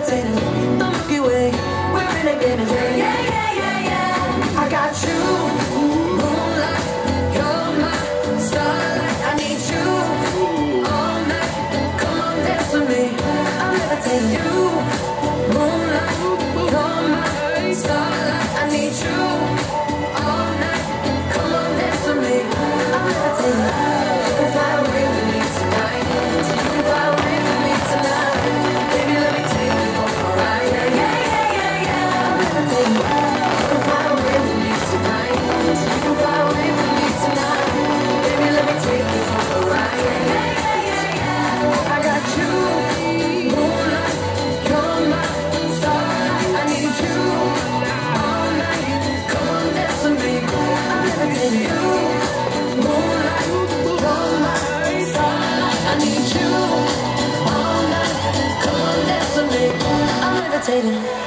levitating, the Milky Way, we're renegading. Yeah, yeah, yeah, yeah. I got you, moonlight, you're my starlight. I need you all night. Come on, dance with me. I'm levitating. You, moonlight, you're my starlight. I need you all night. Come on, dance with me. I'm levitating. You can fly away with me tonight. You can fly away with me tonight. Baby, let me take you for a ride. Yeah, yeah, yeah, yeah, yeah. I'm levitating. You can fly away with me tonight. You can fly away with me tonight. Baby, let me take you for a ride. Yeah, yeah, yeah, yeah. I got you, moonlight, you're my starlight. I need you all night. Come on, dance with me. I'm levitating. You, moonlight, you're my starlight. I need you all night. Come on, dance with me. I'm levitating.